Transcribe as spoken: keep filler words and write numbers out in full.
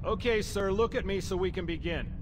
Okay, sir, look at me so we can begin.